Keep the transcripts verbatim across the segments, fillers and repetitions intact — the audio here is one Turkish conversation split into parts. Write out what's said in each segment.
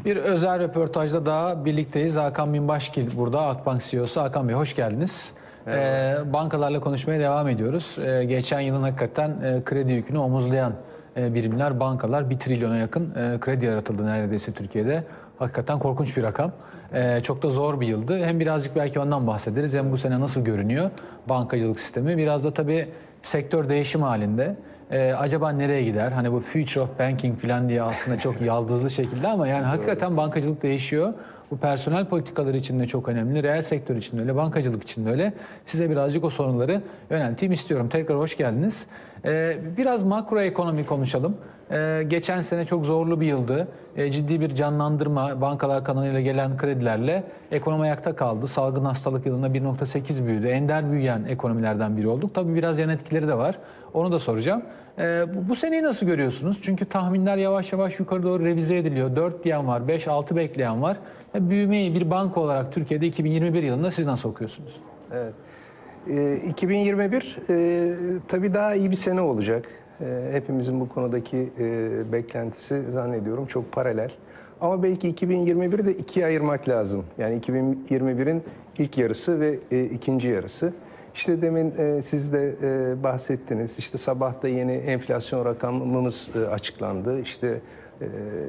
Bir özel röportajda daha birlikteyiz. Hakan Binbaşgil burada, Akbank C E O'su. Hakan Bey hoş geldiniz. Ee, bankalarla konuşmaya devam ediyoruz. Ee, geçen yılın hakikaten e, kredi yükünü omuzlayan e, birimler, bankalar bir trilyona yakın e, kredi yaratıldı neredeyse Türkiye'de. Hakikaten korkunç bir rakam. Ee, çok da zor bir yıldı. Hem birazcık belki ondan bahsederiz. Hem bu sene nasıl görünüyor bankacılık sistemi. Biraz da tabii sektör değişim halinde. Ee, acaba nereye gider? Hani bu future of banking falan diye aslında çok yaldızlı şekilde ama yani hakikaten bankacılık değişiyor. Bu personel politikaları için de çok önemli. Reel sektör için de öyle, bankacılık için de öyle. Size birazcık o soruları yönelteyim istiyorum. Tekrar hoş geldiniz. Ee, biraz makroekonomi konuşalım. Ee, geçen sene çok zorlu bir yıldı. Ee, ciddi bir canlandırma, bankalar kanalıyla gelen kredilerle ekonomi ayakta kaldı. Salgın hastalık yılında bir nokta sekiz büyüdü. Ender büyüyen ekonomilerden biri olduk. Tabii biraz yan etkileri de var. Onu da soracağım. Ee, bu, bu seneyi nasıl görüyorsunuz? Çünkü tahminler yavaş yavaş yukarı doğru revize ediliyor. dört diyen var, beş altı bekleyen var. Ya, büyümeyi bir banka olarak Türkiye'de iki bin yirmi bir yılında siz nasıl okuyorsunuz? Evet. E, iki bin yirmi bir e, tabii daha iyi bir sene olacak. E, hepimizin bu konudaki e, beklentisi zannediyorum çok paralel. Ama belki iki bin yirmi bir'i de ikiye ayırmak lazım. Yani iki bin yirmi bir'in ilk yarısı ve e, ikinci yarısı. İşte demin e, siz de e, bahsettiniz. İşte sabah da yeni enflasyon rakamımız e, açıklandı. İşte e,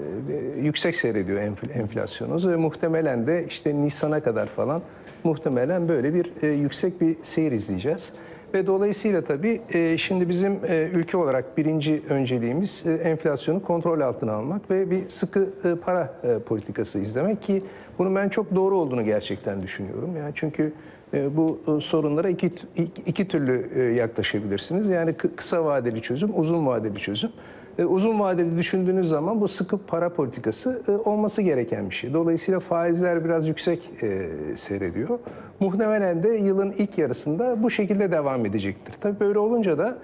yüksek seyrediyor enflasyonumuz ve muhtemelen de işte Nisan'a kadar falan muhtemelen böyle bir e, yüksek bir seyir izleyeceğiz. Ve dolayısıyla tabii e, şimdi bizim e, ülke olarak birinci önceliğimiz e, enflasyonu kontrol altına almak ve bir sıkı e, para e, politikası izlemek ki bunun ben çok doğru olduğunu gerçekten düşünüyorum. Yani çünkü e, bu e, sorunlara iki, iki, iki türlü e, yaklaşabilirsiniz. Yani kısa vadeli çözüm, uzun vadeli çözüm. Uzun vadeli düşündüğünüz zaman bu sıkı para politikası olması gereken bir şey. Dolayısıyla faizler biraz yüksek seyrediyor. Muhtemelen de yılın ilk yarısında bu şekilde devam edecektir. Tabii böyle olunca da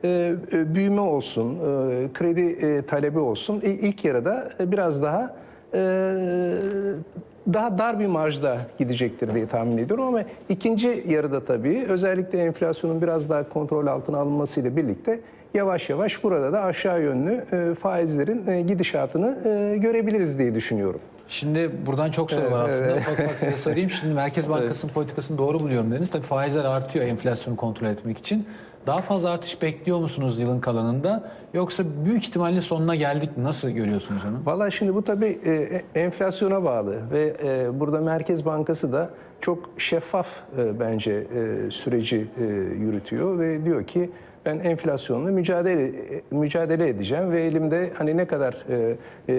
büyüme olsun, kredi talebi olsun ilk yarıda biraz daha daha dar bir marjda gidecektir diye tahmin ediyorum ama ikinci yarıda tabii özellikle enflasyonun biraz daha kontrol altına alınmasıyla birlikte yavaş yavaş burada da aşağı yönlü e, faizlerin e, gidişatını e, görebiliriz diye düşünüyorum. Şimdi buradan çok soru var aslında. Ufak ufak size sorayım. Şimdi Merkez Bankası'nın politikasını doğru buluyorum dediniz. Tabii faizler artıyor enflasyonu kontrol etmek için. Daha fazla artış bekliyor musunuz yılın kalanında? Yoksa büyük ihtimalle sonuna geldik mi? Nasıl görüyorsunuz onu? Vallahi şimdi bu tabii e, enflasyona bağlı ve e, burada Merkez Bankası da çok şeffaf e, bence e, süreci e, yürütüyor ve diyor ki ben enflasyonla mücadele mücadele edeceğim ve elimde hani ne kadar e,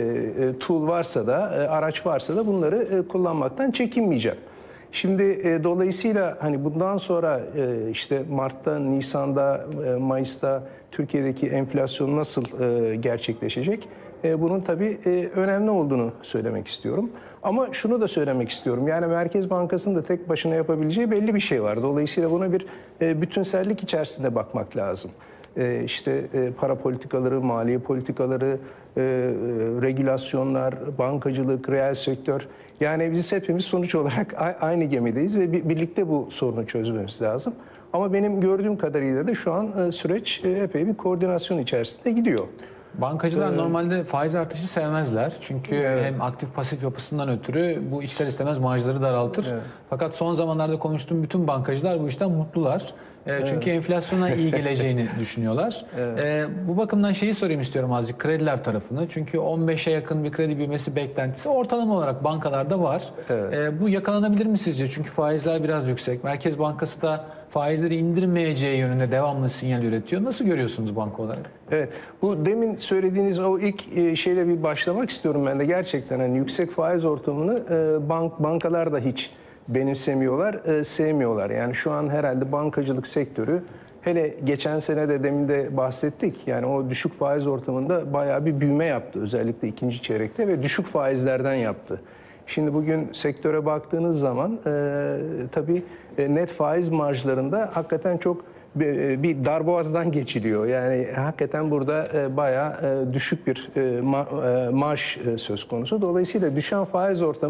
e, tool varsa da e, araç varsa da bunları e, kullanmaktan çekinmeyeceğim. Şimdi e, dolayısıyla hani bundan sonra e, işte Mart'ta, Nisan'da, e, Mayıs'ta Türkiye'deki enflasyon nasıl e, gerçekleşecek? E, bunun tabii e, önemli olduğunu söylemek istiyorum. Ama şunu da söylemek istiyorum. Yani Merkez Bankası'nın da tek başına yapabileceği belli bir şey var. Dolayısıyla buna bir e, bütünsellik içerisinde bakmak lazım. E, işte e, para politikaları, maliye politikaları, e, e, regülasyonlar, bankacılık, reel sektör. Yani biz hepimiz sonuç olarak aynı gemideyiz ve birlikte bu sorunu çözmemiz lazım. Ama benim gördüğüm kadarıyla da şu an e, süreç e, epey bir koordinasyon içerisinde gidiyor. Bankacılar Ee, normalde faiz artışı sevmezler. Çünkü evet. hem aktif pasif yapısından ötürü bu ister istemez marjları daraltır. Evet. Fakat son zamanlarda konuştuğum bütün bankacılar bu işten mutlular. E, çünkü evet. enflasyona iyi geleceğini düşünüyorlar. Evet. E, bu bakımdan şeyi sorayım istiyorum azıcık krediler tarafını. Çünkü on beşe yakın bir kredi büyümesi beklentisi ortalama olarak bankalarda var. Evet. E, bu yakalanabilir mi sizce? Çünkü faizler biraz yüksek. Merkez Bankası da faizleri indirmeyeceği yönünde devamlı sinyal üretiyor. Nasıl görüyorsunuz banka olarak? Evet. Bu demin söylediğiniz o ilk şeyle bir başlamak istiyorum ben de. Gerçekten hani yüksek faiz ortamını bank bankalar da hiç benimsemiyorlar, sevmiyorlar. Yani şu an herhalde bankacılık sektörü hele geçen sene de demin de bahsettik. Yani o düşük faiz ortamında bayağı bir büyüme yaptı. Özellikle ikinci çeyrekte ve düşük faizlerden yaptı. Şimdi bugün sektöre baktığınız zaman e, tabii e, net faiz marjlarında hakikaten çok bir, bir darboğazdan geçiliyor. Yani hakikaten burada e, bayağı e, düşük bir e, ma, e, marj e, söz konusu. Dolayısıyla düşen faiz ortamı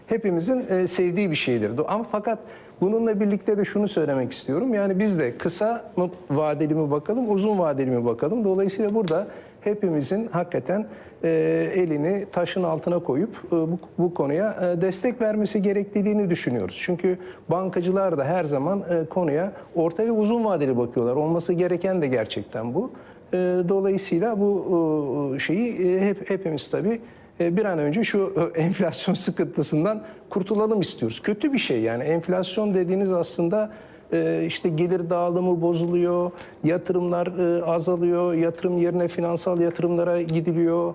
hepimizin e, sevdiği bir şeydir. Ama fakat bununla birlikte de şunu söylemek istiyorum. Yani biz de kısa mı vadeli mi bakalım, uzun vadeli mi bakalım. Dolayısıyla burada hepimizin hakikaten e, elini taşın altına koyup e, bu, bu konuya e, destek vermesi gerektiğini düşünüyoruz. Çünkü bankacılar da her zaman e, konuya orta ve uzun vadeli bakıyorlar. Olması gereken de gerçekten bu. E, dolayısıyla bu e, şeyi e, hep hepimiz tabii bir an önce şu enflasyon sıkıntısından kurtulalım istiyoruz. Kötü bir şey yani enflasyon dediğiniz aslında işte gelir dağılımı bozuluyor, yatırımlar azalıyor, yatırım yerine finansal yatırımlara gidiliyor.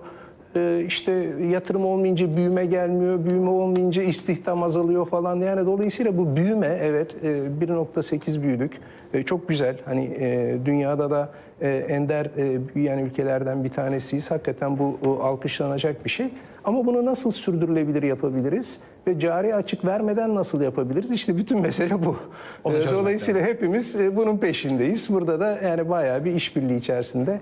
İşte yatırım olmayınca büyüme gelmiyor, büyüme olmayınca istihdam azalıyor falan. Yani dolayısıyla bu büyüme evet bir nokta sekiz büyüdük. Çok güzel. Hani dünyada da ender büyüyen ülkelerden bir tanesiyiz. Hakikaten bu alkışlanacak bir şey. Ama bunu nasıl sürdürülebilir yapabiliriz? Ve cari açık vermeden nasıl yapabiliriz? İşte bütün mesele bu. Olacağız Dolayısıyla zaten hepimiz bunun peşindeyiz. Burada da yani bayağı bir işbirliği içerisinde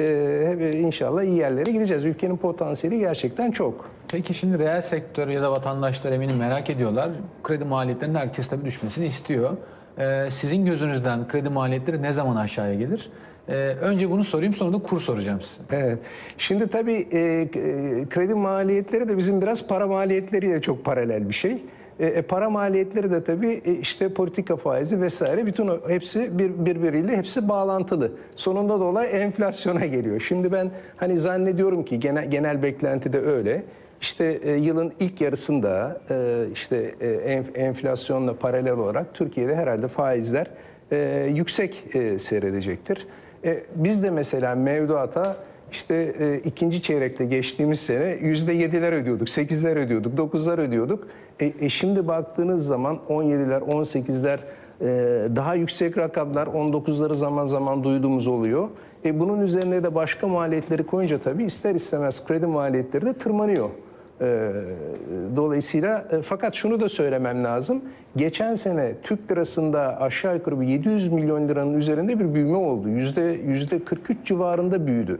Ee, inşallah iyi yerlere gideceğiz. Ülkenin potansiyeli gerçekten çok. Peki şimdi reel sektör ya da vatandaşlar eminim merak ediyorlar. Kredi maliyetlerinin herkes tabii düşmesini istiyor. Ee, sizin gözünüzden kredi maliyetleri ne zaman aşağıya gelir? Ee, önce bunu sorayım, sonra da kur soracağım size. Evet. Şimdi tabii e, kredi maliyetleri de bizim biraz para maliyetleriyle çok paralel bir şey. E, para maliyetleri de tabii e, işte politika faizi vesaire bütün o, hepsi bir, birbiriyle hepsi bağlantılı. Sonunda da olay enflasyona geliyor. Şimdi ben hani zannediyorum ki genel, genel beklenti de öyle. İşte e, yılın ilk yarısında e, işte e, enf, enflasyonla paralel olarak Türkiye'de herhalde faizler e, yüksek e, seyredecektir. E, biz de mesela mevduata İşte e, ikinci çeyrekte geçtiğimiz sene yüzde yediler ödüyorduk, sekizler ödüyorduk, dokuzlar ödüyorduk. E, e şimdi baktığınız zaman on yediler, on sekizler e, daha yüksek rakamlar, on dokuzları zaman zaman duyduğumuz oluyor. E, bunun üzerine de başka maliyetleri koyunca tabii ister istemez kredi maliyetleri de tırmanıyor. E, dolayısıyla e, fakat şunu da söylemem lazım. Geçen sene Türk lirasında aşağı yukarı yedi yüz milyon liranın üzerinde bir büyüme oldu. Yüzde yüzde kırk üç civarında büyüdü.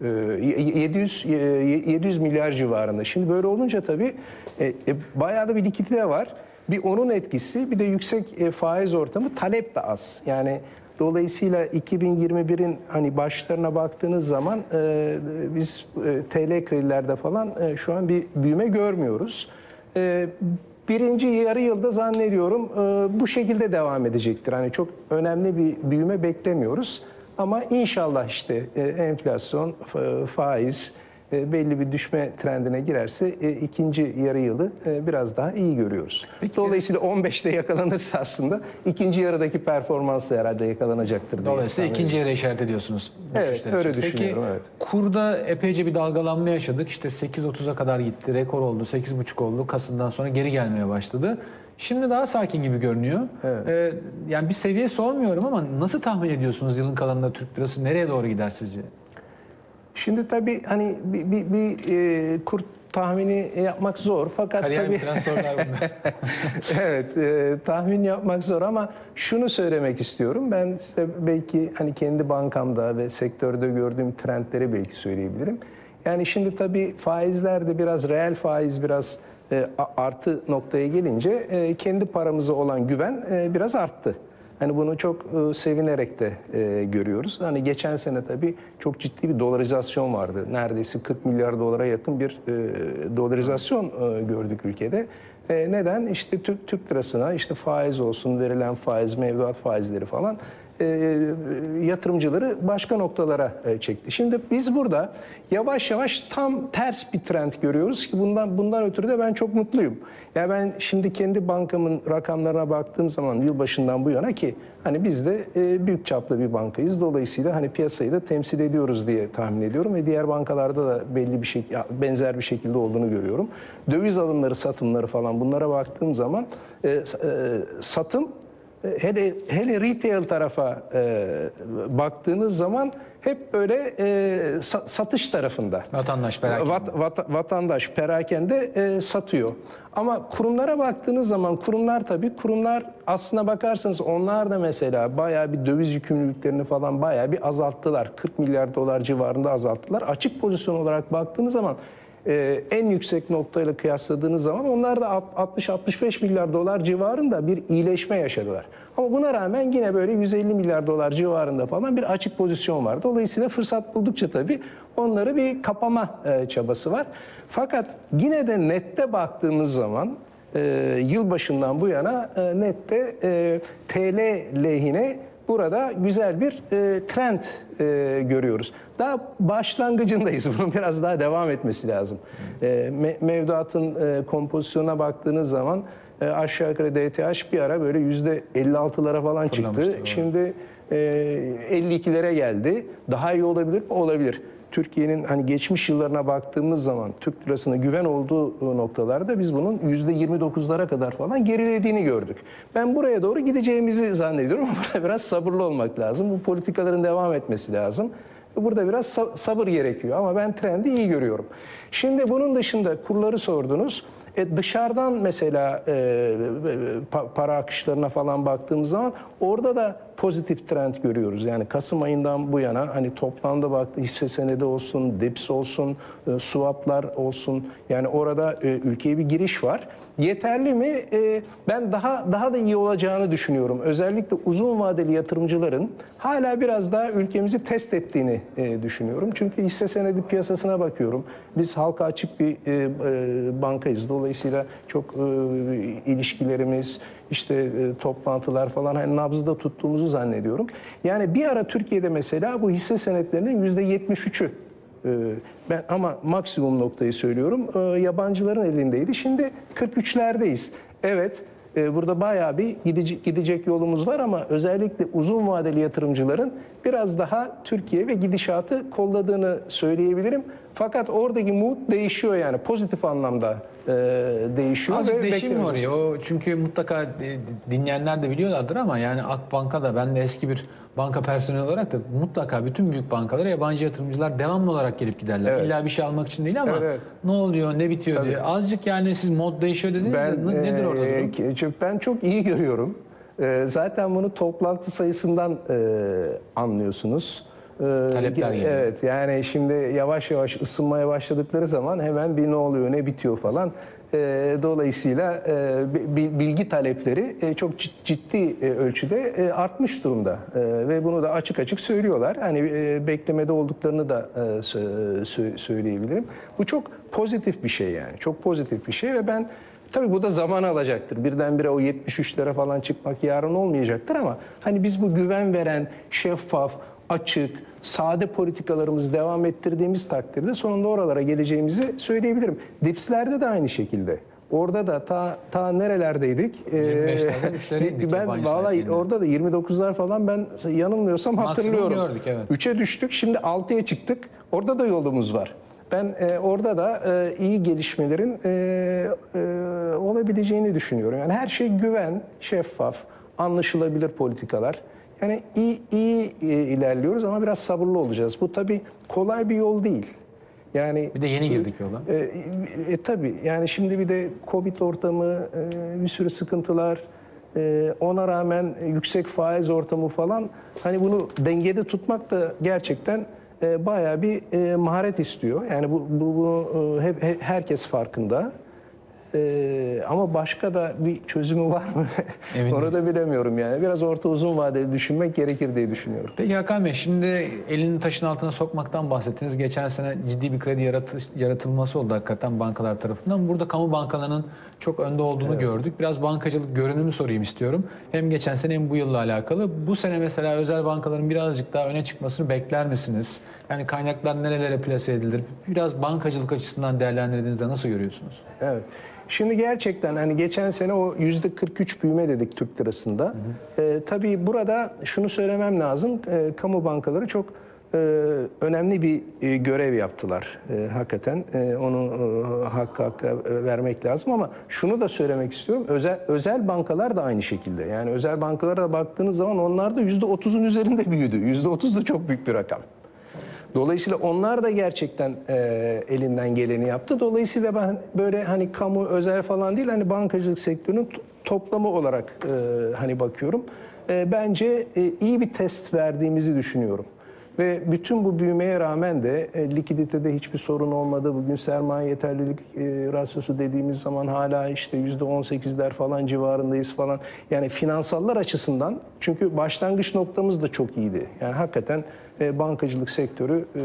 yedi yüz yedi yüz milyar civarında. Şimdi böyle olunca tabii e, e, bayağı da bir likidite var. Bir onun etkisi, bir de yüksek e, faiz ortamı, talep de az. Yani dolayısıyla iki bin yirmi birin hani başlarına baktığınız zaman e, biz e, T L kredilerde falan e, şu an bir büyüme görmüyoruz. E, birinci yarı yılda zannediyorum e, bu şekilde devam edecektir. Hani çok önemli bir büyüme beklemiyoruz. Ama inşallah işte e, enflasyon, faiz e, belli bir düşme trendine girerse e, ikinci yarı yılı e, biraz daha iyi görüyoruz. Peki, Dolayısıyla on beşte yakalanırsa aslında ikinci yarıdaki performans da herhalde yakalanacaktır diye. Dolayısıyla ikinci yarı işaret ediyorsunuz. Evet, öyle için. düşünüyorum. Peki evet. kurda epeyce bir dalgalanma yaşadık. İşte sekiz otuza kadar gitti, rekor oldu, sekiz buçuk oldu. Kasım'dan sonra geri gelmeye başladı. Şimdi daha sakin gibi görünüyor. Evet. Ee, yani bir seviye sormuyorum ama nasıl tahmin ediyorsunuz yılın kalanında Türk lirası nereye doğru gider sizce? Şimdi tabii hani bir, bir, bir e, kur tahmini yapmak zor fakat Kariyer tabii bitiren sorular bunlar. evet, e, tahmin yapmak zor ama şunu söylemek istiyorum. Ben size belki hani kendi bankamda ve sektörde gördüğüm trendleri belki söyleyebilirim. Yani şimdi tabii faizler de biraz reel faiz biraz e, artı noktaya gelince e, kendi paramıza olan güven e, biraz arttı. Hani bunu çok e, sevinerek de e, görüyoruz. Hani geçen sene tabii çok ciddi bir dolarizasyon vardı. Neredeyse kırk milyar dolara yakın bir e, dolarizasyon e, gördük ülkede. E, neden? İşte Türk, Türk lirasına işte faiz olsun, verilen faiz, mevduat faizleri falan e, yatırımcıları başka noktalara e, çekti. Şimdi biz burada yavaş yavaş tam ters bir trend görüyoruz ki bundan bundan ötürü de ben çok mutluyum. Yani ben şimdi kendi bankamın rakamlarına baktığım zaman yılbaşından bu yana ki hani biz de e, büyük çaplı bir bankayız. Dolayısıyla hani piyasayı da temsil ediyoruz diye tahmin ediyorum ve diğer bankalarda da belli bir şey benzer bir şekilde olduğunu görüyorum. Döviz alımları, satımları falan bunlara baktığım zaman e, e, satım hele hele retail tarafa e, baktığınız zaman hep böyle e, satış tarafında. Vatandaş perakende. Vat, vat, vatandaş perakende e, satıyor. Ama kurumlara baktığınız zaman kurumlar tabii kurumlar aslına bakarsanız onlar da mesela bayağı bir döviz yükümlülüklerini falan bayağı bir azalttılar. kırk milyar dolar civarında azalttılar. Açık pozisyon olarak baktığınız zaman e, en yüksek noktayla kıyasladığınız zaman onlar da altmış altmış beş milyar dolar civarında bir iyileşme yaşadılar. Ama buna rağmen yine böyle yüz elli milyar dolar civarında falan bir açık pozisyon var. Dolayısıyla fırsat buldukça tabii onları bir kapama e, çabası var. Fakat yine de nette baktığımız zaman e, yılbaşından bu yana e, nette e, T L lehine burada güzel bir e, trend e, görüyoruz. Daha başlangıcındayız. Bunun biraz daha devam etmesi lazım. E, me mevduatın e, kompozisyonuna baktığınız zaman e, aşağı yukarı D T H bir ara böyle yüzde elli altılara falan çıktı. Şimdi e, elli ikilere geldi. Daha iyi olabilir mi? Olabilir. Türkiye'nin hani geçmiş yıllarına baktığımız zaman Türk lirasına güven olduğu noktalarda biz bunun yüzde yirmi dokuzlara kadar falan gerilediğini gördük. Ben buraya doğru gideceğimizi zannediyorum ama burada biraz sabırlı olmak lazım. Bu politikaların devam etmesi lazım. Burada biraz sabır gerekiyor ama ben trendi iyi görüyorum. Şimdi bunun dışında kurları sordunuz. E dışarıdan mesela e, para akışlarına falan baktığımız zaman orada da pozitif trend görüyoruz. Yani Kasım ayından bu yana hani toplamda baktı hisse senedi olsun, D I P S olsun, e, swaplar olsun. Yani orada e, ülkeye bir giriş var. Yeterli mi? E, ben daha daha da iyi olacağını düşünüyorum. Özellikle uzun vadeli yatırımcıların hala biraz daha ülkemizi test ettiğini e, düşünüyorum. Çünkü hisse senedi piyasasına bakıyorum. Biz halka açık bir e, e, bankayız. Dolayısıyla çok e, ilişkilerimiz, işte e, toplantılar falan hani nabzda tuttuğumuzu zannediyorum. Yani bir ara Türkiye'de mesela bu hisse senetlerinin yüzde yetmiş üçü ben ama maksimum noktayı söylüyorum. Yabancıların elindeydi. Şimdi kırk üçlerdeyiz. Evet, burada bayağı bir gidecek, gidecek yolumuz var ama özellikle uzun vadeli yatırımcıların biraz daha Türkiye ve gidişatı kolladığını söyleyebilirim. Fakat oradaki mood değişiyor yani pozitif anlamda e, değişiyor. Azıcık değişim mi oraya? O çünkü mutlaka dinleyenler de biliyorlardır ama yani Akbank'a da ben de eski bir banka personeli olarak da mutlaka bütün büyük bankalara yabancı yatırımcılar devamlı olarak gelip giderler. Evet. İlla bir şey almak için değil ama evet, evet. Ne oluyor, ne bitiyor Tabii. diye. Azıcık yani siz mod değişiyor dediniz ben, de nedir orada e, durum? Ben çok iyi görüyorum. E, zaten bunu toplantı sayısından e, anlıyorsunuz. Talepler geliyor. Evet yani şimdi yavaş yavaş ısınmaya başladıkları zaman hemen bir ne oluyor ne bitiyor falan. Dolayısıyla bilgi talepleri çok ciddi ölçüde artmış durumda ve bunu da açık açık söylüyorlar. Hani beklemede olduklarını da söyleyebilirim. Bu çok pozitif bir şey yani. Çok pozitif bir şey ve ben tabii bu da zaman alacaktır. Birdenbire o yetmiş üçlere falan çıkmak yarın olmayacaktır ama hani biz bu güven veren, şeffaf, açık, sade politikalarımızı devam ettirdiğimiz takdirde sonunda oralara geleceğimizi söyleyebilirim. D I P S'lerde de aynı şekilde. Orada da ta, ta nerelerdeydik? yirmi beşlerden üçlere indik. Ben vallahi orada da yirmi dokuzlar falan ben yanılmıyorsam hatırlıyorum. Gördük, evet. üçe düştük, şimdi altıya çıktık. Orada da yolumuz var. Ben e, orada da e, iyi gelişmelerin e, e, olabileceğini düşünüyorum. Yani her şey güven, şeffaf, anlaşılabilir politikalar. Yani iyi, iyi ilerliyoruz ama biraz sabırlı olacağız. Bu tabii kolay bir yol değil. Yani bir de yeni girdik yola. E, e, tabii yani şimdi bir de Covid ortamı, e, bir sürü sıkıntılar, e, ona rağmen yüksek faiz ortamı falan. Hani bunu dengede tutmak da gerçekten e, bayağı bir e, maharet istiyor. Yani bu, bu, bu hep, hep herkes farkında. Ee, ama başka da bir çözümü var mı? Onu da bilemiyorum yani. Biraz orta uzun vadeli düşünmek gerekir diye düşünüyorum. Peki Hakan Bey, şimdi elini taşın altına sokmaktan bahsettiniz. Geçen sene ciddi bir kredi yaratı, yaratılması oldu hakikaten bankalar tarafından. Burada kamu bankalarının çok önde olduğunu evet. gördük. Biraz bankacılık görünümü sorayım istiyorum. Hem geçen sene hem bu yılla alakalı. Bu sene mesela özel bankaların birazcık daha öne çıkmasını bekler misiniz? Yani kaynaklar nerelere plase edilir? Biraz bankacılık açısından değerlendirdiğinizde nasıl görüyorsunuz? Evet. Şimdi gerçekten hani geçen sene o yüzde kırk üç büyüme dedik Türk lirasında. Hı hı. Ee, tabii burada şunu söylemem lazım. Ee, kamu bankaları çok e, önemli bir e, görev yaptılar. E, hakikaten e, onu e, hakkı hakka vermek lazım ama şunu da söylemek istiyorum. Özel özel bankalar da aynı şekilde. Yani özel bankalara baktığınız zaman onlar da yüzde otuzun üzerinde büyüdü. yüzde otuz da çok büyük bir rakam. Dolayısıyla onlar da gerçekten e, elinden geleni yaptı. Dolayısıyla ben böyle hani kamu, özel falan değil, hani bankacılık sektörünün toplamı olarak e, hani bakıyorum. E, bence e, iyi bir test verdiğimizi düşünüyorum. Ve bütün bu büyümeye rağmen de e, likiditede hiçbir sorun olmadı. Bugün sermaye yeterlilik e, rasyosu dediğimiz zaman hala işte yüzde on sekizler falan civarındayız falan. Yani finansallar açısından, çünkü başlangıç noktamız da çok iyiydi. Yani hakikaten e, bankacılık sektörü e,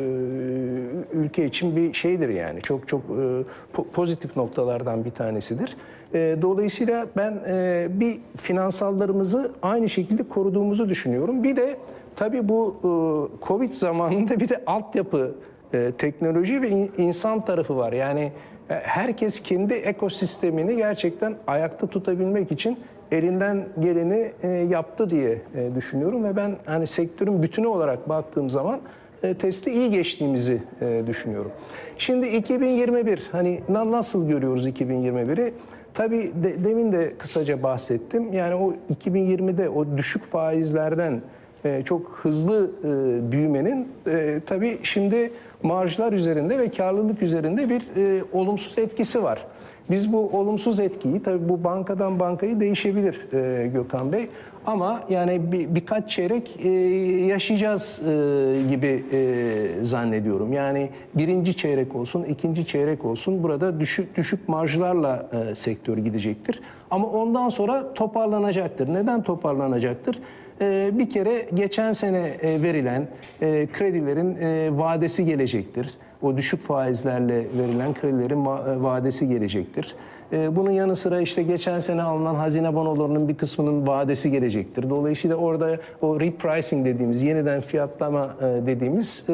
ülke için bir şeydir yani. Çok çok e, pozitif noktalardan bir tanesidir. E, dolayısıyla ben e, bir finansallarımızı aynı şekilde koruduğumuzu düşünüyorum. Bir de tabii bu e, Covid zamanında bir de altyapı, e, teknoloji ve in, insan tarafı var. Yani e, herkes kendi ekosistemini gerçekten ayakta tutabilmek için elinden geleni e, yaptı diye e, düşünüyorum ve ben hani sektörün bütünü olarak baktığım zaman e, testi iyi geçtiğimizi e, düşünüyorum. Şimdi iki bin yirmi bir, hani na, nasıl görüyoruz iki bin yirmi biri? Tabii de, demin de kısaca bahsettim. Yani o iki bin yirmide o düşük faizlerden e, çok hızlı e, büyümenin e, tabii şimdi marjlar üzerinde ve karlılık üzerinde bir e, olumsuz etkisi var. Biz bu olumsuz etkiyi, tabii bu bankadan bankaya değişebilir e, Gökhan Bey, ama yani bir, birkaç çeyrek e, yaşayacağız e, gibi e, zannediyorum. Yani birinci çeyrek olsun, ikinci çeyrek olsun, burada düşük düşük marjlarla e, sektör gidecektir. Ama ondan sonra toparlanacaktır. Neden toparlanacaktır? E, bir kere geçen sene e, verilen e, kredilerin e, vadesi gelecektir. O düşük faizlerle verilen kredilerin vadesi gelecektir. Bunun yanı sıra işte geçen sene alınan hazine bonolarının bir kısmının vadesi gelecektir. Dolayısıyla orada o repricing dediğimiz, yeniden fiyatlama dediğimiz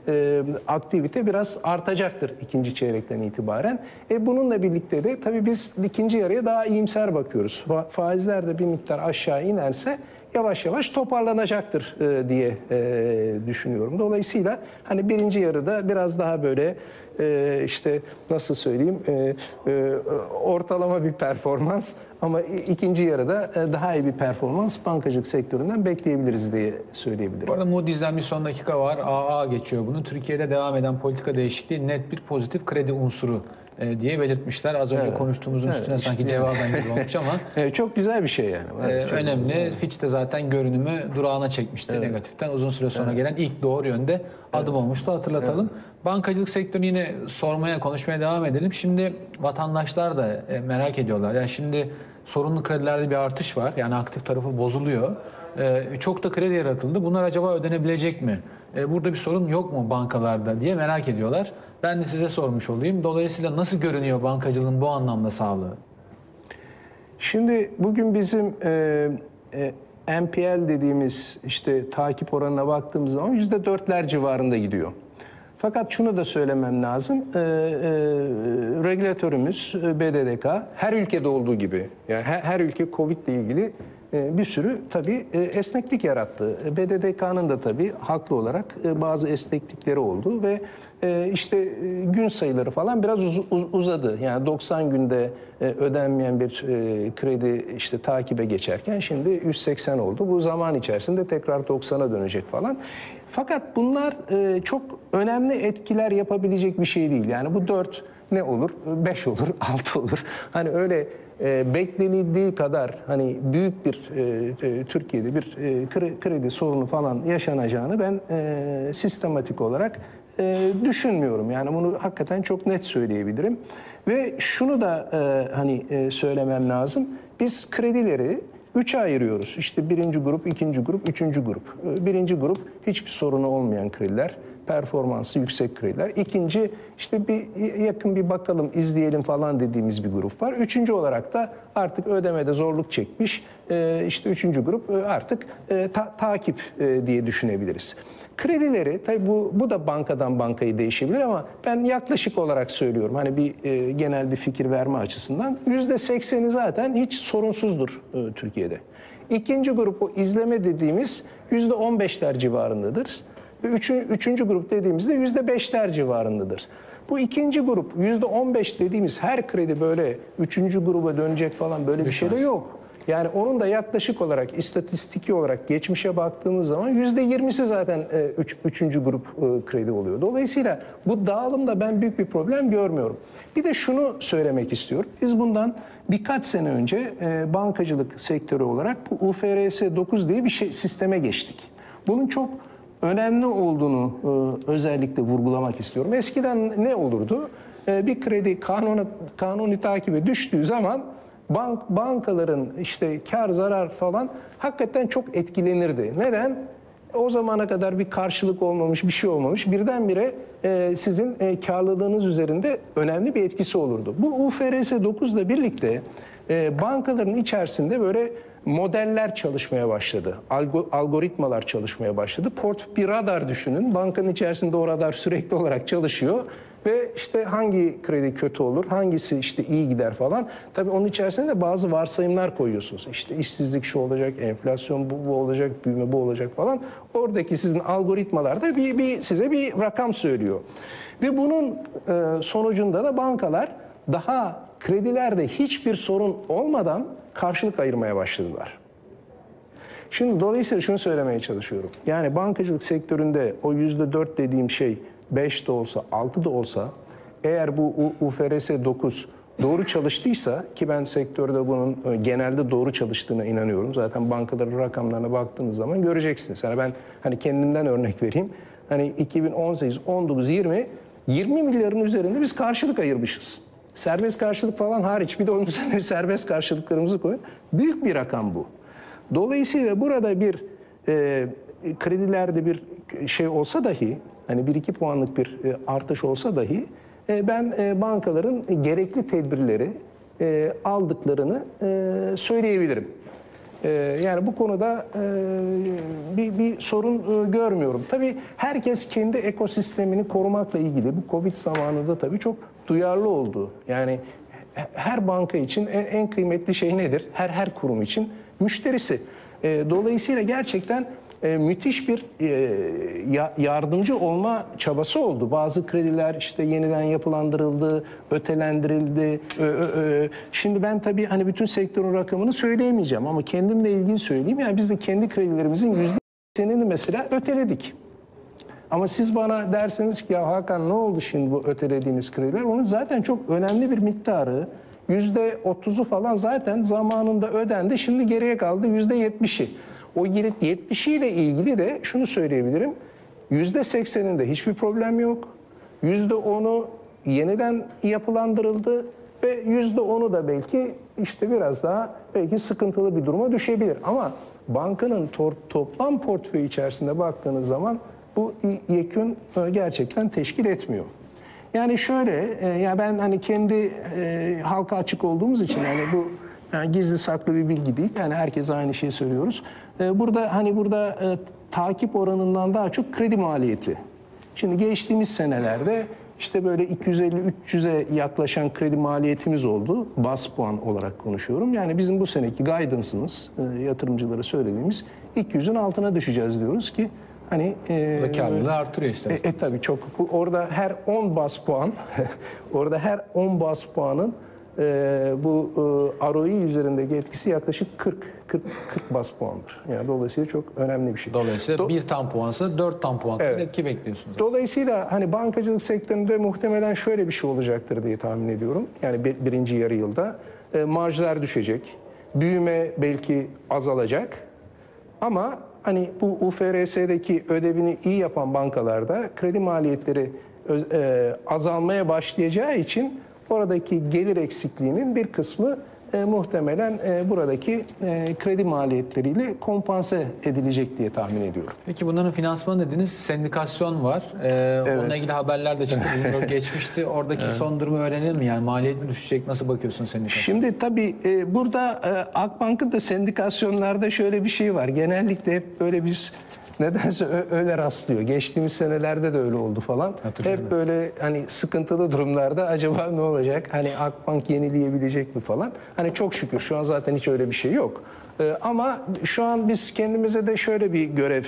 aktivite biraz artacaktır ikinci çeyrekten itibaren. E bununla birlikte de tabii biz ikinci yarıya daha iyimser bakıyoruz. Faizler de bir miktar aşağı inerse yavaş yavaş toparlanacaktır e, diye e, düşünüyorum. Dolayısıyla hani birinci yarıda biraz daha böyle e, işte nasıl söyleyeyim e, e, ortalama bir performans, ama ikinci yarıda e, daha iyi bir performans bankacılık sektöründen bekleyebiliriz diye söyleyebilirim. Bu arada Moody's'den bir son dakika var. A A geçiyor bunu. Türkiye'de devam eden politika değişikliği net bir pozitif kredi unsuru diye belirtmişler. Az önce evet. konuştuğumuzun evet, üstüne işte sanki cevaben gibi olmuş ama evet, çok güzel bir şey yani. Evet, ee, önemli. Güzel. Fitch de zaten görünümü durağına çekmişti evet. negatiften. Uzun süre sonra evet. gelen ilk doğru yönde adım evet. olmuştu. Hatırlatalım. Evet. Bankacılık sektörünü yine sormaya, konuşmaya devam edelim. Şimdi vatandaşlar da merak ediyorlar. Yani şimdi sorunlu kredilerde bir artış var. Yani aktif tarafı bozuluyor. Ee, çok da kredi yaratıldı. Bunlar acaba ödenebilecek mi? Ee, burada bir sorun yok mu bankalarda diye merak ediyorlar. Ben de size sormuş olayım. Dolayısıyla nasıl görünüyor bankacılığın bu anlamda sağlığı? Şimdi bugün bizim e, e, N P L dediğimiz işte takip oranına baktığımız zaman yüzde dörtler civarında gidiyor. Fakat şunu da söylemem lazım. E, e, regülatörümüz B D D K her ülkede olduğu gibi, yani her, her ülke Covid ile ilgili bir sürü tabii esneklik yarattı. B D D K'nın da tabii haklı olarak bazı esneklikleri oldu ve işte gün sayıları falan biraz uz uzadı. Yani doksan günde ödenmeyen bir kredi işte takibe geçerken şimdi yüz seksen oldu. Bu zaman içerisinde tekrar doksana dönecek falan. Fakat bunlar çok önemli etkiler yapabilecek bir şey değil. Yani bu dört ne olur? beş olur, altı olur. Hani öyle e, beklenildiği kadar hani büyük bir e, Türkiye'de bir e, kredi sorunu falan yaşanacağını ben e, sistematik olarak e, düşünmüyorum. Yani bunu hakikaten çok net söyleyebilirim. Ve şunu da e, hani e, söylemem lazım. Biz kredileri üçe ayırıyoruz. İşte birinci grup, ikinci grup, üçüncü grup. Birinci grup hiçbir sorunu olmayan krediler, performansı yüksek krediler. İkinci işte bir yakın bir bakalım, izleyelim falan dediğimiz bir grup var. Üçüncü olarak da artık ödemede zorluk çekmiş işte üçüncü grup artık ta takip diye düşünebiliriz. Kredileri tabii bu, bu da bankadan bankaya değişebilir ama ben yaklaşık olarak söylüyorum. Hani bir e, genel bir fikir verme açısından yüzde sekseni zaten hiç sorunsuzdur e, Türkiye'de. İkinci grup o izleme dediğimiz yüzde on beşler civarındadır. Ve üçü, üçüncü grup dediğimizde yüzde beşler civarındadır. Bu ikinci grup yüzde on beş dediğimiz her kredi böyle üçüncü gruba dönecek falan böyle bir şey de yok. Yani onun da yaklaşık olarak, istatistiki olarak geçmişe baktığımız zaman yüzde yirmisi zaten e, üç, üçüncü grup e, kredi oluyor. Dolayısıyla bu dağılımda ben büyük bir problem görmüyorum. Bir de şunu söylemek istiyorum. Biz bundan birkaç sene önce e, bankacılık sektörü olarak bu U F R S dokuz diye bir şey, sisteme geçtik. Bunun çok önemli olduğunu e, özellikle vurgulamak istiyorum. Eskiden ne olurdu? E, bir kredi kanunu, kanuni takibe düştüğü zaman bank bankaların işte kar zarar falan hakikaten çok etkilenirdi. Neden? O zamana kadar bir karşılık olmamış, bir şey olmamış. Birdenbire e, sizin e, karlılığınız üzerinde önemli bir etkisi olurdu. Bu U F R S dokuz ile birlikte e, bankaların içerisinde böyle modeller çalışmaya başladı. Algo, algoritmalar çalışmaya başladı. Port bir radar düşünün. Bankanın içerisinde o radar sürekli olarak çalışıyor. Ve işte hangi kredi kötü olur, hangisi işte iyi gider falan. Tabii onun içerisinde de bazı varsayımlar koyuyorsunuz. İşte işsizlik şu olacak, enflasyon bu, bu olacak, büyüme bu olacak falan. Oradaki sizin algoritmalarda bir, bir size bir rakam söylüyor. Ve bunun e, sonucunda da bankalar daha kredilerde hiçbir sorun olmadan karşılık ayırmaya başladılar. Şimdi dolayısıyla şunu söylemeye çalışıyorum. Yani bankacılık sektöründe o yüzde dört dediğim şey beş de olsa, altı da olsa eğer bu U F R S dokuz doğru çalıştıysa, ki ben sektörde bunun genelde doğru çalıştığına inanıyorum. Zaten bankaların rakamlarına baktığınız zaman göreceksiniz. Yani ben hani kendimden örnek vereyim. Hani iki bin on sekiz, on dokuz, yirmi, yirmi milyarın üzerinde biz karşılık ayırmışız. Serbest karşılık falan hariç, bir de onun üzerine serbest karşılıklarımızı koyun. Büyük bir rakam bu. Dolayısıyla burada bir e, kredilerde bir şey olsa dahi, hani bir iki puanlık bir e, artış olsa dahi e, ben e, bankaların gerekli tedbirleri e, aldıklarını e, söyleyebilirim. E, yani bu konuda e, bir, bir sorun e, görmüyorum. Tabii herkes kendi ekosistemini korumakla ilgili bu Covid zamanında tabii çok duyarlı oldu. Yani her banka için en, en kıymetli şey nedir? Her her kurum için müşterisi. E, dolayısıyla gerçekten e, müthiş bir e, ya, yardımcı olma çabası oldu. Bazı krediler işte yeniden yapılandırıldı, ötelendirildi. Ö, ö, ö. Şimdi ben tabii hani bütün sektörün rakamını söyleyemeyeceğim ama kendimle ilgili söyleyeyim. Yani biz de kendi kredilerimizin yüzde seksenini mesela öteledik. Ama siz bana derseniz ki ya Hakan ne oldu şimdi bu ötelediğiniz krediler? Onun zaten çok önemli bir miktarı, yüzde otuzu falan zaten zamanında ödendi. Şimdi geriye kaldı yüzde yetmişi. O yetmişiyle ilgili de şunu söyleyebilirim. yüzde sekseninde hiçbir problem yok. yüzde onu yeniden yapılandırıldı ve yüzde onu da belki işte biraz daha belki sıkıntılı bir duruma düşebilir. Ama bankanın to toplam portföyü içerisinde baktığınız zaman bu yekün gerçekten teşkil etmiyor. Yani şöyle, e, ya ben hani kendi e, halka açık olduğumuz için yani bu yani gizli saklı bir bilgi değil. Yani herkes aynı şeyi söylüyoruz. E, burada hani burada e, takip oranından daha çok kredi maliyeti. Şimdi geçtiğimiz senelerde işte böyle iki yüz elli üç yüze yaklaşan kredi maliyetimiz oldu. Bas puan olarak konuşuyorum. Yani bizim bu seneki guidance'ımız, e, yatırımcılara söylediğimiz iki yüzün altına düşeceğiz diyoruz ki hani e, karlılığı artırıyor işte. E, e tabii çok. Orada her on bas puan, orada her on bas puanın e, bu e, R O I üzerindeki etkisi yaklaşık kırk bas puandır. Yani dolayısıyla çok önemli bir şey. Dolayısıyla Do bir tam puansa dört tam puan evet. etki bekliyorsunuz. Dolayısıyla hani bankacılık sektöründe muhtemelen şöyle bir şey olacaktır diye tahmin ediyorum. Yani bir, birinci yarı yılda e, marjlar düşecek, büyüme belki azalacak ama hani bu U F R S'deki ödevini iyi yapan bankalarda kredi maliyetleri e, azalmaya başlayacağı için oradaki gelir eksikliğinin bir kısmı e, muhtemelen e, buradaki e, kredi maliyetleriyle kompanse edilecek diye tahmin ediyorum. Peki bunların finansmanı dediğiniz sendikasyon var. Ee, Evet. Onunla ilgili haberler de çıktı. Geçmişti. Oradaki evet. son durumu öğrenelim mi? Yani maliyet mi düşecek? Nasıl bakıyorsun sendikasyon? Şimdi tabii e, burada e, Akbank'ın da sendikasyonlarda şöyle bir şey var. Genellikle hep böyle biz nedense öyle rastlıyor. Geçtiğimiz senelerde de öyle oldu falan. Hep böyle hani sıkıntılı durumlarda acaba ne olacak? Hani Akbank yenileyebilecek mi falan? Hani çok şükür şu an zaten hiç öyle bir şey yok. Ee, ama şu an biz kendimize de şöyle bir görev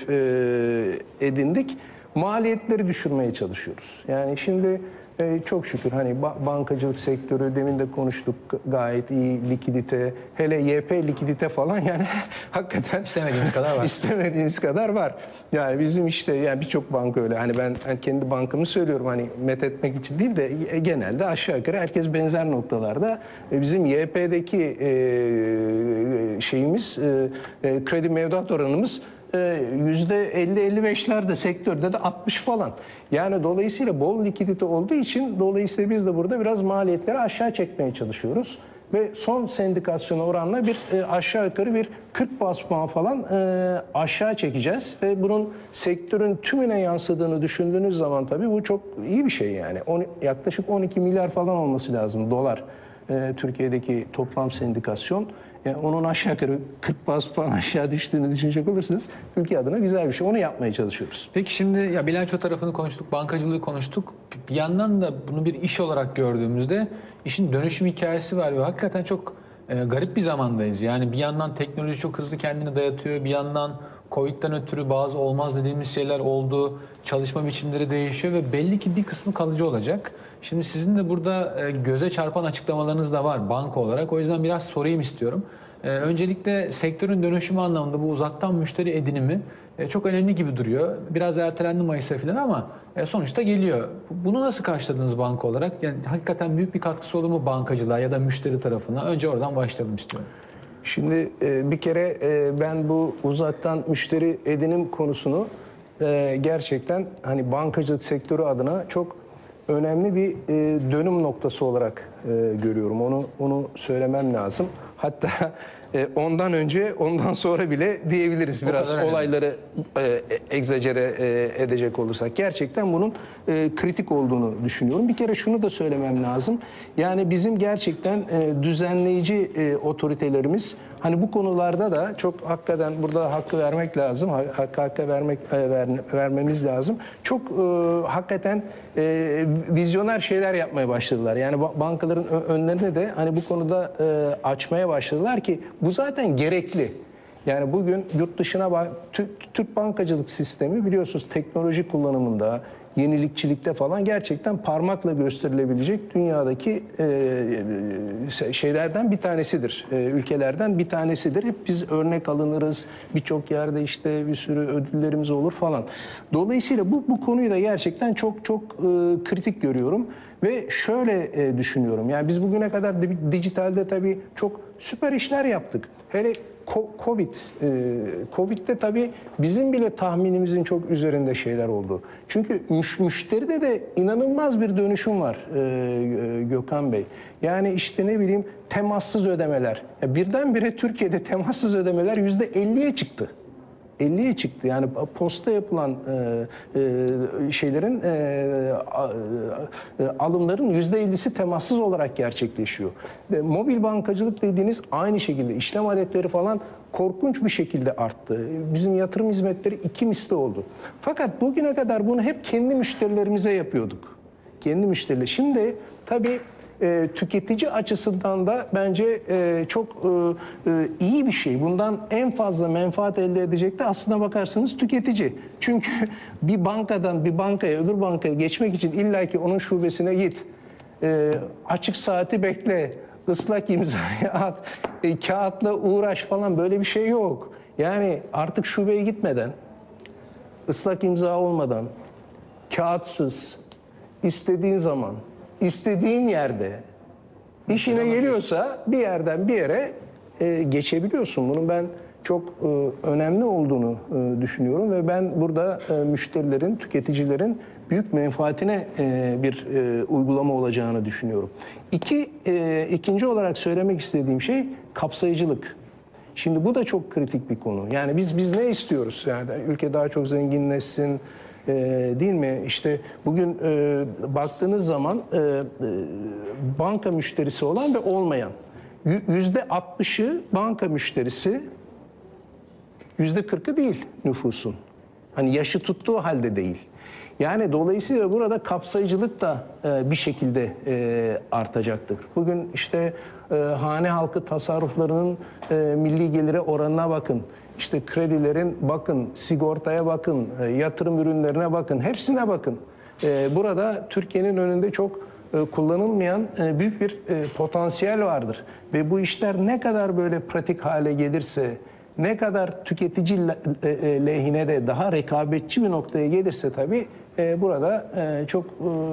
e, edindik. Maliyetleri düşürmeye çalışıyoruz. Yani şimdi e, çok şükür hani ba- bankacılık sektörü demin de konuştuk, gayet iyi likidite, hele Y P likidite falan yani hakikaten istemediğimiz kadar var. istemediğimiz kadar var. Yani bizim işte yani birçok banka öyle. Hani ben, ben kendi bankamı söylüyorum hani methetmek için değil de e, genelde aşağı yukarı herkes benzer noktalarda. E, bizim Y P'deki e, şeyimiz e, e, kredi mevduat oranımız yüzde elli elli beşlerde, sektörde de altmış falan. Yani dolayısıyla bol likidite olduğu için dolayısıyla biz de burada biraz maliyetleri aşağı çekmeye çalışıyoruz. Ve son sendikasyona oranla bir e, aşağı yukarı bir kırk bas puan falan e, aşağı çekeceğiz. Ve bunun sektörün tümüne yansıdığını düşündüğünüz zaman tabii bu çok iyi bir şey yani. On, yaklaşık on iki milyar falan olması lazım dolar e, Türkiye'deki toplam sendikasyon. Yani onun aşağı yukarı kırk bas puan aşağı düştüğünü düşünecek olursanız ülke adına güzel bir şey. Onu yapmaya çalışıyoruz. Peki şimdi ya bilanço tarafını konuştuk, bankacılığı konuştuk. Bir yandan da bunu bir iş olarak gördüğümüzde işin dönüşüm hikayesi var ve hakikaten çok e, garip bir zamandayız. Yani bir yandan teknoloji çok hızlı kendini dayatıyor, bir yandan Covid'den ötürü bazı olmaz dediğimiz şeyler oldu, çalışma biçimleri değişiyor ve belli ki bir kısmı kalıcı olacak. Şimdi sizin de burada e, göze çarpan açıklamalarınız da var banka olarak. O yüzden biraz sorayım istiyorum. E, öncelikle sektörün dönüşümü anlamında bu uzaktan müşteri edinimi e, çok önemli gibi duruyor. Biraz ertelendi Mayıs'a falan ama e, sonuçta geliyor. Bunu nasıl karşıladınız banka olarak? Yani hakikaten büyük bir katkısı olur mu bankacılığa ya da müşteri tarafına? Önce oradan başlayalım istiyorum. Şimdi e, bir kere e, ben bu uzaktan müşteri edinim konusunu e, gerçekten hani bankacılık sektörü adına çok önemli bir e, dönüm noktası olarak e, görüyorum. Onu onu söylemem lazım. Hatta e, ondan önce, ondan sonra bile diyebiliriz biraz olayları e, egzajere e, edecek olursak. Gerçekten bunun e, kritik olduğunu düşünüyorum. Bir kere şunu da söylemem lazım. Yani bizim gerçekten e, düzenleyici e, otoritelerimiz hani bu konularda da çok hakikaten burada hakkı vermek lazım. Hakkı hakkı vermek e, ver, vermemiz lazım. Çok e, hakikaten e, vizyoner şeyler yapmaya başladılar. Yani bankaların önlerine de hani bu konuda e, açmaya başladılar ki bu zaten gerekli. Yani bugün yurt dışına bak, Türk bankacılık sistemi biliyorsunuz teknoloji kullanımında, yenilikçilikte falan gerçekten parmakla gösterilebilecek dünyadaki e, şeylerden bir tanesidir. E, ülkelerden bir tanesidir. Hep biz örnek alınırız. Birçok yerde işte bir sürü ödüllerimiz olur falan. Dolayısıyla bu bu konuyu da gerçekten çok çok e, kritik görüyorum ve şöyle e, düşünüyorum. Yani biz bugüne kadar dijitalde tabii çok süper işler yaptık. Hele Covid, Covid'de tabii bizim bile tahminimizin çok üzerinde şeyler oldu. Çünkü müş, müşteride de inanılmaz bir dönüşüm var Gökhan Bey. Yani işte ne bileyim temassız ödemeler. Ya birdenbire Türkiye'de temassız ödemeler yüzde elliye çıktı. elliye çıktı. Yani posta yapılan e, e, şeylerin e, e, alımların yüzde ellisi temassız olarak gerçekleşiyor. Ve mobil bankacılık dediğiniz aynı şekilde işlem adetleri falan korkunç bir şekilde arttı. Bizim yatırım hizmetleri iki misli oldu. Fakat bugüne kadar bunu hep kendi müşterilerimize yapıyorduk. Kendi müşteriler. Şimdi tabii E, tüketici açısından da bence e, çok e, e, iyi bir şey. Bundan en fazla menfaat elde edecek de aslına bakarsanız tüketici. Çünkü bir bankadan bir bankaya öbür bankaya geçmek için illaki onun şubesine git. E, açık saati bekle. Islak imzayı at. E, kağıtla uğraş falan böyle bir şey yok. Yani artık şubeye gitmeden, ıslak imza olmadan, kağıtsız, istediğin zaman, İstediğin yerde işine geliyorsa bir yerden bir yere e, geçebiliyorsun. Bunun ben çok e, önemli olduğunu e, düşünüyorum ve ben burada e, müşterilerin, tüketicilerin büyük menfaatine e, bir e, uygulama olacağını düşünüyorum. İki, e, ikinci olarak söylemek istediğim şey kapsayıcılık. Şimdi bu da çok kritik bir konu. Yani biz biz ne istiyoruz? Yani ülke daha çok zenginleşsin. E, değil mi? İşte bugün e, baktığınız zaman e, e, banka müşterisi olan ve olmayan yüzde altmışı banka müşterisi, yüzde kırkı değil nüfusun. Hani yaşı tuttuğu halde değil. Yani dolayısıyla burada kapsayıcılık da e, bir şekilde e, artacaktır. Bugün işte e, hane halkı tasarruflarının e, milli gelire oranına bakın. İşte kredilerin bakın, sigortaya bakın, e, yatırım ürünlerine bakın, hepsine bakın. E, burada Türkiye'nin önünde çok e, kullanılmayan e, büyük bir e, potansiyel vardır. Ve bu işler ne kadar böyle pratik hale gelirse, Ne kadar tüketici le- e, e, lehine de daha rekabetçi bir noktaya gelirse tabii e, burada e, çok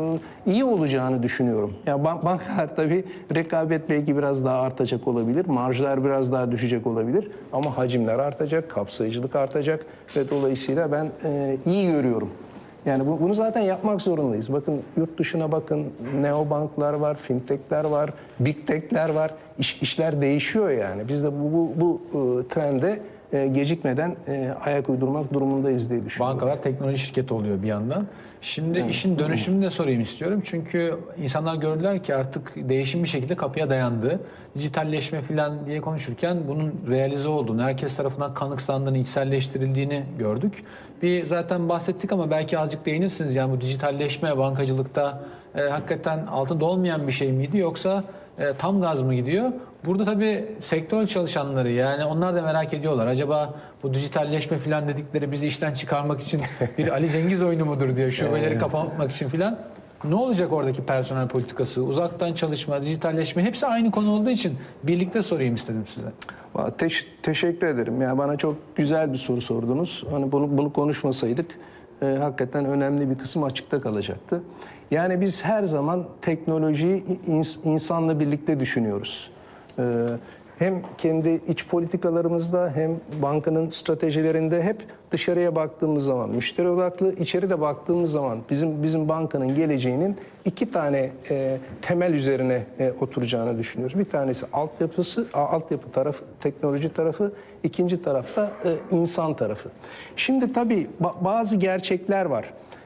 e, iyi olacağını düşünüyorum. Yani bank, bankalar tabii rekabet belki biraz daha artacak olabilir, marjlar biraz daha düşecek olabilir ama hacimler artacak, kapsayıcılık artacak ve dolayısıyla ben e, iyi görüyorum. Yani bu, bunu zaten yapmak zorundayız. Bakın yurt dışına bakın, neobanklar var, fintechler var, big techler var. İş, işler değişiyor yani. Biz de bu, bu, bu e, trende e, gecikmeden e, ayak uydurmak durumundayız diye düşünüyorum. Bankalar teknoloji şirketi oluyor bir yandan. Şimdi işin dönüşümünü de sorayım istiyorum. Çünkü insanlar gördüler ki artık değişim bir şekilde kapıya dayandı. Dijitalleşme falan diye konuşurken bunun realize olduğunu, herkes tarafından kanıksandığını, içselleştirildiğini gördük. Bir zaten bahsettik ama belki azıcık değinirsiniz. Yani bu dijitalleşme bankacılıkta e, hakikaten altında olmayan bir şey miydi yoksa e, tam gaz mı gidiyor? Burada tabii sektör çalışanları yani onlar da merak ediyorlar. Acaba bu dijitalleşme falan dedikleri bizi işten çıkarmak için bir Ali Cengiz oyunu mudur diyor. Şubeleri kapatmak için falan. Ne olacak oradaki personel politikası? Uzaktan çalışma, dijitalleşme hepsi aynı konu olduğu için birlikte sorayım istedim size. Vallahi teş- teşekkür ederim. Yani bana çok güzel bir soru sordunuz. Hani bunu bunu konuşmasaydık e, hakikaten önemli bir kısım açıkta kalacaktı. Yani biz her zaman teknolojiyi ins- insanla birlikte düşünüyoruz. Ee, hem kendi iç politikalarımızda hem bankanın stratejilerinde hep dışarıya baktığımız zaman, müşteri odaklı içeri de baktığımız zaman bizim bizim bankanın geleceğinin iki tane e, temel üzerine e, oturacağını düşünüyoruz. Bir tanesi altyapısı, altyapı tarafı, teknoloji tarafı, ikinci tarafta e, insan tarafı. Şimdi tabii ba- bazı gerçekler var.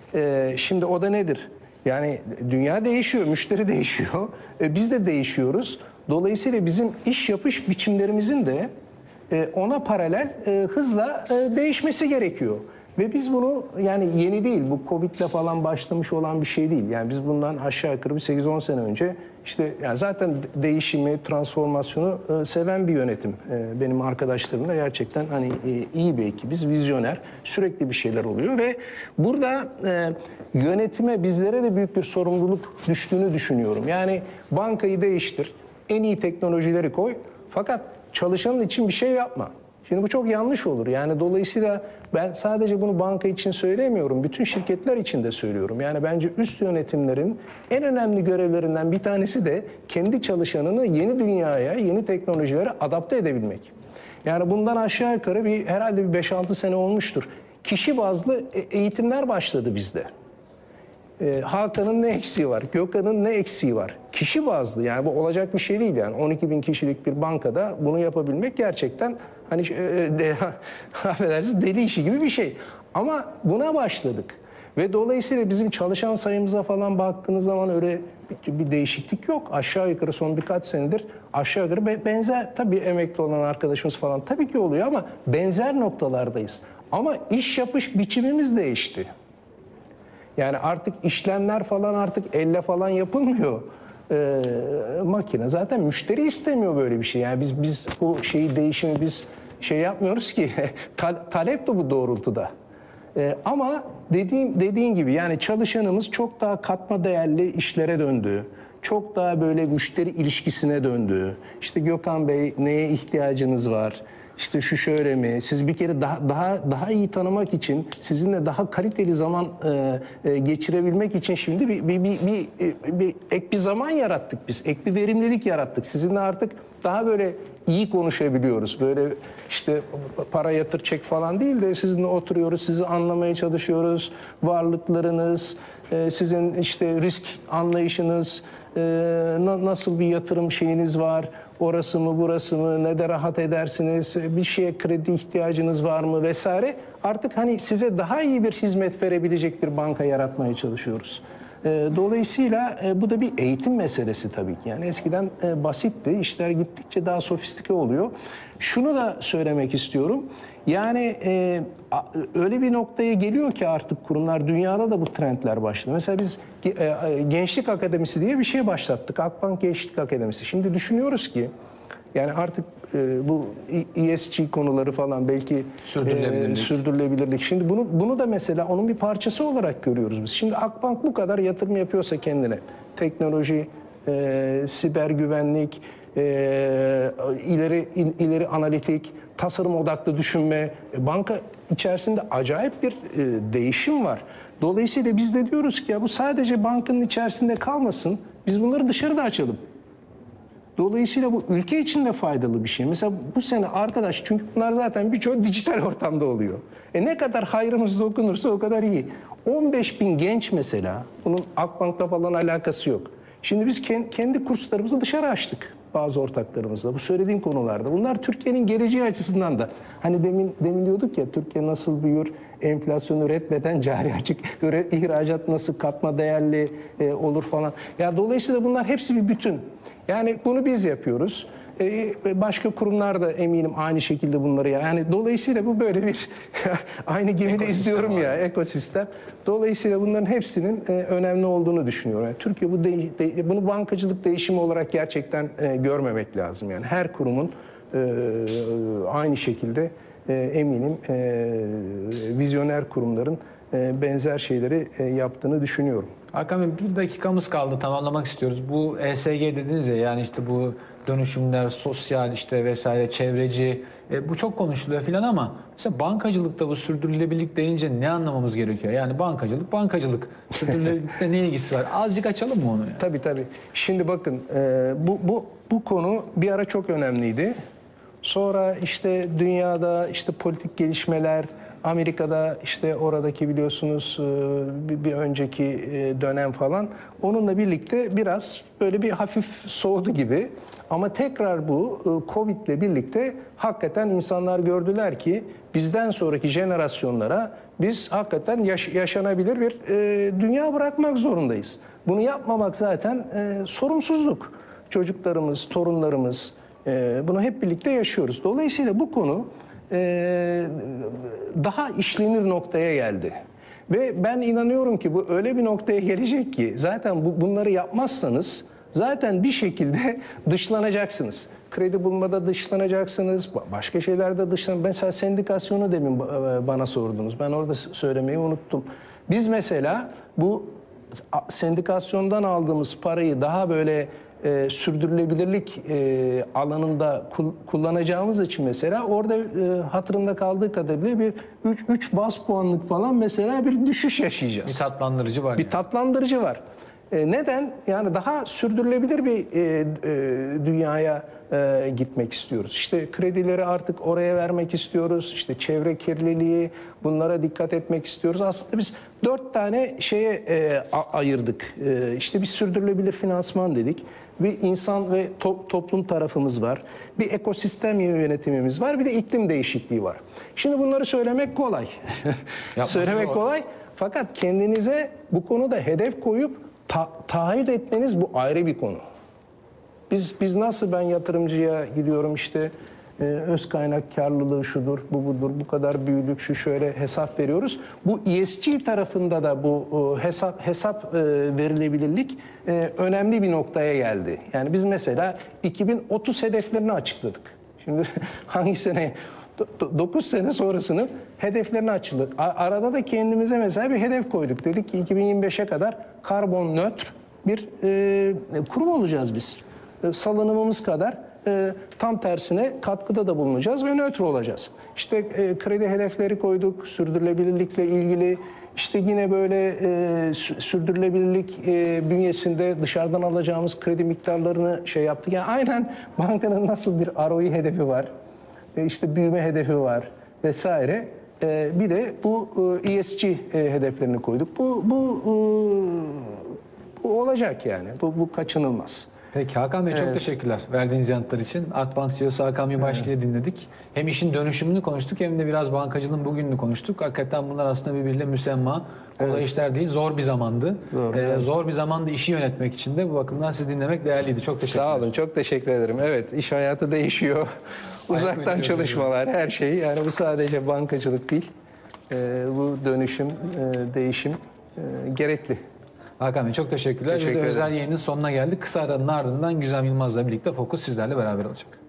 E, şimdi o da nedir? Yani dünya değişiyor, müşteri değişiyor, e, biz de değişiyoruz. Dolayısıyla bizim iş yapış biçimlerimizin de e, ona paralel e, hızla e, değişmesi gerekiyor. Ve biz bunu yani yeni değil, bu Covid'le falan başlamış olan bir şey değil. Yani biz bundan aşağı yukarı bir sekiz on sene önce işte yani zaten değişimi, transformasyonu e, seven bir yönetim. E, benim arkadaşlarım da gerçekten hani e, iyi bir ekibiz, vizyoner, sürekli bir şeyler oluyor ve burada e, yönetime bizlere de büyük bir sorumluluk düştüğünü düşünüyorum. Yani bankayı değiştir, en iyi teknolojileri koy fakat çalışanın için bir şey yapma. Şimdi bu çok yanlış olur. Yani dolayısıyla ben sadece bunu banka için söylemiyorum. Bütün şirketler için de söylüyorum. Yani bence üst yönetimlerin en önemli görevlerinden bir tanesi de kendi çalışanını yeni dünyaya, yeni teknolojilere adapte edebilmek. Yani bundan aşağı yukarı bir herhalde bir beş altı sene olmuştur. Kişi bazlı eğitimler başladı bizde. E, Hakan'ın ne eksiği var? Gökhan'ın ne eksiği var? Kişi bazlı yani bu olacak bir şey değil yani. on iki bin kişilik bir bankada bunu yapabilmek gerçekten hani e, de, affedersiniz deli işi gibi bir şey. Ama buna başladık. Ve dolayısıyla bizim çalışan sayımıza falan baktığınız zaman öyle bir, bir değişiklik yok. Aşağı yukarı son birkaç senedir aşağı yukarı benzer tabii emekli olan arkadaşımız falan tabii ki oluyor ama benzer noktalardayız. Ama iş yapış biçimimiz değişti. Yani artık işlemler falan artık elle falan yapılmıyor. Ee, makine zaten müşteri istemiyor böyle bir şey. Yani biz biz bu şeyi değişimi biz şey yapmıyoruz ki Ta- talep de bu doğrultuda. Ee, ama dediğim dediğin gibi yani çalışanımız çok daha katma değerli işlere döndü. Çok daha böyle müşteri ilişkisine döndü. İşte Gökhan Bey neye ihtiyacınız var? İşte şu şöyle mi? Siz bir kere daha daha daha iyi tanımak için, sizinle daha kaliteli zaman e, e, geçirebilmek için şimdi bir bir, bir bir bir ek bir zaman yarattık biz. Ek bir verimlilik yarattık. Sizinle artık daha böyle iyi konuşabiliyoruz. Böyle işte para yatır çek falan değil de sizinle oturuyoruz, sizi anlamaya çalışıyoruz. Varlıklarınız, e, sizin işte risk anlayışınız, e, na, nasıl bir yatırım şeyiniz var? Orası mı burası mı ne de rahat edersiniz bir şeye kredi ihtiyacınız var mı vesaire artık hani size daha iyi bir hizmet verebilecek bir banka yaratmaya çalışıyoruz. Dolayısıyla bu da bir eğitim meselesi tabii ki yani eskiden basitti işler gittikçe daha sofistike oluyor. Şunu da söylemek istiyorum yani öyle bir noktaya geliyor ki artık kurumlar dünyada da bu trendler başladı. Mesela biz Gençlik Akademisi diye bir şey başlattık. Akbank Gençlik Akademisi. Şimdi düşünüyoruz ki yani artık e, bu E S G konuları falan belki sürdürülebilirlik. E, sürdürülebilirlik. Şimdi bunu bunu da mesela onun bir parçası olarak görüyoruz biz. Şimdi Akbank bu kadar yatırım yapıyorsa kendine teknoloji, e, siber güvenlik, e, ileri il- ileri analitik, tasarım odaklı düşünme. E, banka içerisinde acayip bir e, değişim var. Dolayısıyla biz de diyoruz ki ya bu sadece bankanın içerisinde kalmasın. Biz bunları dışarıda açalım. Dolayısıyla bu ülke için de faydalı bir şey. Mesela bu sene arkadaş, çünkü bunlar zaten birçoğu dijital ortamda oluyor. E ne kadar hayrımız dokunursa o kadar iyi. on beş bin genç mesela, bunun Akbank'la falan alakası yok. Şimdi biz kendi kurslarımızı dışarı açtık bazı ortaklarımızla bu söylediğim konularda. Bunlar Türkiye'nin geleceği açısından da. Hani demin demin diyorduk ya, Türkiye nasıl büyür, enflasyon üretmeden cari açık, ihracat nasıl katma değerli e, olur falan. Ya dolayısıyla bunlar hepsi bir bütün. Yani bunu biz yapıyoruz. Ee, başka kurumlar da eminim aynı şekilde bunları. Yani dolayısıyla bu böyle bir aynı gemide Ekosistem izliyorum ya, abi. ekosistem. Dolayısıyla bunların hepsinin e, önemli olduğunu düşünüyorum. Yani Türkiye bu de, de- bunu bankacılık değişimi olarak gerçekten e, görmemek lazım. Yani her kurumun e, aynı şekilde e, eminim e, vizyoner kurumların e, benzer şeyleri e, yaptığını düşünüyorum. Hakan Bey, bir dakikamız kaldı, tamamlamak istiyoruz. Bu E S G dediniz ya, yani işte bu dönüşümler, sosyal işte vesaire, çevreci, e, bu çok konuşuluyor filan ama mesela bankacılıkta bu sürdürülebilirlik deyince ne anlamamız gerekiyor? Yani bankacılık, bankacılık. Sürdürülebilirlikle ne ilgisi var? Azıcık açalım mı onu? Yani? Tabii tabii. Şimdi bakın e, bu, bu, bu konu bir ara çok önemliydi. Sonra işte dünyada işte politik gelişmeler, Amerika'da işte oradaki biliyorsunuz e, bir, bir önceki e, dönem falan, onunla birlikte biraz böyle bir hafif soğudu gibi. Ama tekrar bu e, Covid'le birlikte hakikaten insanlar gördüler ki bizden sonraki jenerasyonlara biz hakikaten yaş- yaşanabilir bir e, dünya bırakmak zorundayız. Bunu yapmamak zaten e, sorumsuzluk. Çocuklarımız, torunlarımız e, bunu hep birlikte yaşıyoruz. Dolayısıyla bu konu e, daha işlenir noktaya geldi. Ve ben inanıyorum ki bu öyle bir noktaya gelecek ki zaten bu, bunları yapmazsanız zaten bir şekilde dışlanacaksınız. Kredi bulmada dışlanacaksınız, başka şeylerde dışlanacaksınız. Mesela sendikasyonu demin bana sordunuz. Ben orada söylemeyi unuttum. Biz mesela bu sendikasyondan aldığımız parayı daha böyle e, sürdürülebilirlik e, alanında kul- kullanacağımız için mesela orada e, hatırımda kaldığı kadarıyla bir üç baz puanlık falan mesela bir düşüş yaşayacağız. Bir tatlandırıcı var. Bir yani. tatlandırıcı var. E, neden? Yani daha sürdürülebilir bir e, e, dünyaya e, gitmek istiyoruz. İşte kredileri artık oraya vermek istiyoruz. İşte çevre kirliliği, bunlara dikkat etmek istiyoruz. Aslında biz dört tane şeye e, a- ayırdık. E, işte bir sürdürülebilir finansman dedik. Bir insan ve to- toplum tarafımız var. Bir ekosistem yönetimimiz var. Bir de iklim değişikliği var. Şimdi bunları söylemek kolay. Yapması söylemek zor. kolay. Fakat kendinize bu konuda hedef koyup ta- taahhüt etmeniz bu ayrı bir konu. Biz biz nasıl, ben yatırımcıya gidiyorum işte e, öz kaynak karlılığı şudur, bu budur, bu kadar büyüdük, şu şöyle hesap veriyoruz. Bu E S G tarafında da bu e, hesap hesap e, verilebilirlik e, önemli bir noktaya geldi. Yani biz mesela iki bin otuz hedeflerini açıkladık. Şimdi hangi sene? dokuz sene sonrasının hedeflerini açılır. Arada da kendimize mesela bir hedef koyduk. Dedik ki iki bin yirmi beşe kadar karbon nötr bir e, kurum olacağız biz. E, salınımımız kadar e, tam tersine katkıda da bulunacağız ve nötr olacağız. İşte e, kredi hedefleri koyduk, sürdürülebilirlikle ilgili. İşte yine böyle e, sü- sürdürülebilirlik e, bünyesinde dışarıdan alacağımız kredi miktarlarını şey yaptık. Yani aynen bankanın nasıl bir R O I hedefi var, e, işte büyüme hedefi var vesaire. E, bir de bu e, E S G e, hedeflerini koyduk. Bu bu, e, bu olacak yani. Bu, bu kaçınılmaz. Peki Hakan Bey, çok Evet. teşekkürler verdiğiniz yanıtlar için. Akbank C E O'su Hakan Binbaşlı'yı dinledik. Hem işin dönüşümünü konuştuk hem de biraz bankacılığın bugününü konuştuk. Hakikaten bunlar aslında birbiriyle müsemma. Kolay işler değil, zor bir zamandı. Zor, Ee, evet. zor bir zamanda işi yönetmek için de bu bakımdan sizi dinlemek değerliydi. Çok teşekkürler. Sağ olun, çok teşekkür ederim. Evet, iş hayatı değişiyor. Uzaktan uyduruyoruz çalışmalar, her şey. Yani bu sadece bankacılık değil. E, bu dönüşüm, e, değişim e, gerekli. Hakan Bey, çok teşekkürler. Teşekkür Biz de ederim. özel yayının sonuna geldik. Kısa aranın ardından Güzem Yılmaz'la birlikte Fokus sizlerle beraber olacak.